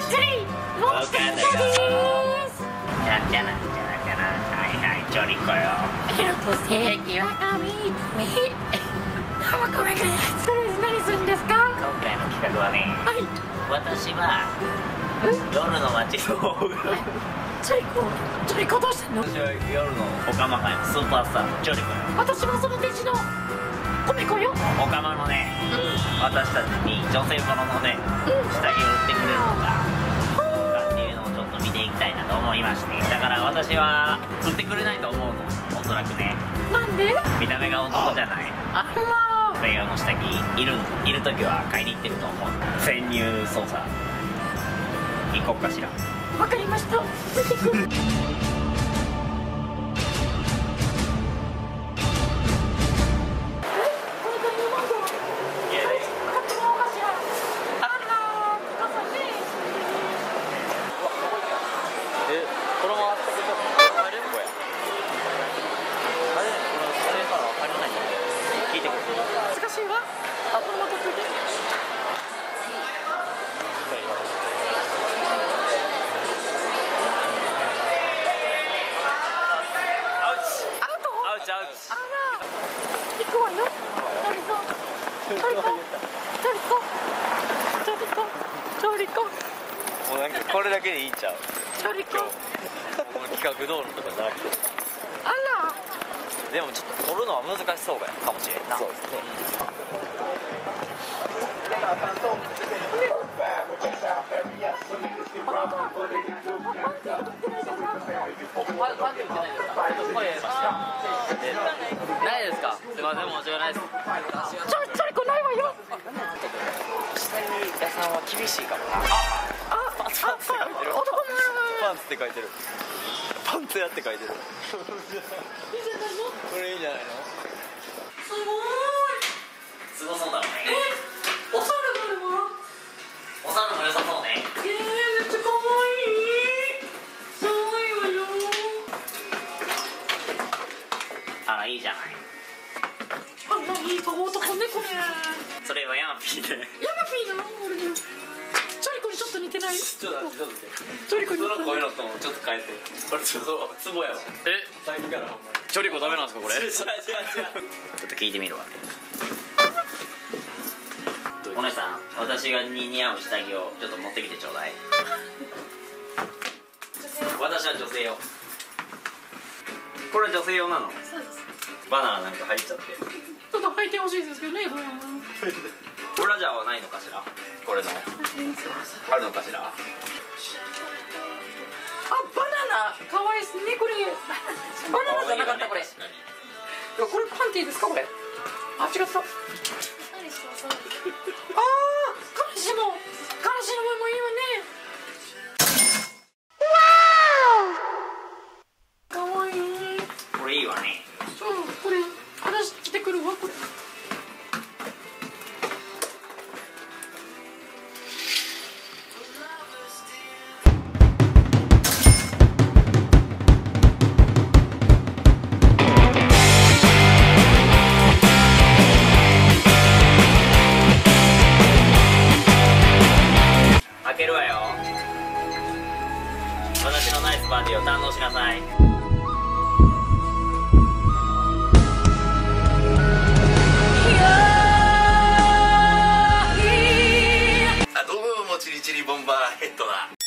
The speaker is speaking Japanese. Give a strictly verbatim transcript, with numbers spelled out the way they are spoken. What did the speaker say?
スリーモンスターです。 じゃんじゃらんじゃらじゃらん、はいはい、ジョリコよ。 えっと正義は神み浜子めぐりそれ何するんですか？ 今回の企画はね、 はい。 私は夜の街の方がジョリコジョリコどうしたの？ 私は夜のオカマ界のスーパースタージョリコよ。 私はその弟子のコメコよ。 オカマのね、私たちに女性もののね、 うん下着を売ってくれるのかどうかっていうのをちょっと見ていきたいなと思いまして、だから私は売ってくれないと思うの、おそらくね。 なんで？ 見た目が男じゃない。 あらそれ用の下着いるいる時は買いに行ってると思う。潜入捜査行こうかしら。 わかりました。出てくる。 もうなんかこれだけでいいんちゃう？ チョリコ。 企画道路とかじゃなくて。 あら。 でもちょっと撮るのは難しそうかもしれんな。そうですね。ないですか？すみません、申し訳ないです。 チョチョリコないわよ。 下着屋さんは厳しいかもな。 あ、 パンツって書いてる。 男のパンツって書いてる。パンツ屋って書いてる。これいいんじゃないの？ すごい。 すごそうだろうね。 え、お猿があるわ。 お猿も良さそうね。 えー、めっちゃ可愛い。可愛いわよ。 あら、いいじゃない。 あんないい顔男ねこれ。 それはヤマピーで。 ヤマピーなの？俺ね。チョリコにちょっと似てない？ ちょっと待って、ちょっと待って。 チョリコに似てない。 その声のトーンちょっと変えて。これちょっとツボやわ。 え、 さっきからほんまに。 チョリコダメなんですかこれ？ 違う違う違う。ちょっと聞いてみるわ。お姉さん、私がに似合う下着をちょっと持ってきてちょうだい。私は女性用。これ女性用なの？ そうです。 バナナなんか入っちゃって。 ちょっと履いてほしいですけどねこれ。 ブラジャーはないのかしら？これのあるのかしら？ あ、バナナ可愛いですねこれ。バナナじゃなかったこれ。いやこれパンティーですかこれ？あ、違った。ああ、彼氏も彼氏の分もいいわね。わー。可愛い。 これいいわね。 そう、これ話来てくるわこれ。 開けるわよ。私のナイスパーティーを堪能しなさい。 あ、どうもチリチリボンバーヘッドだ。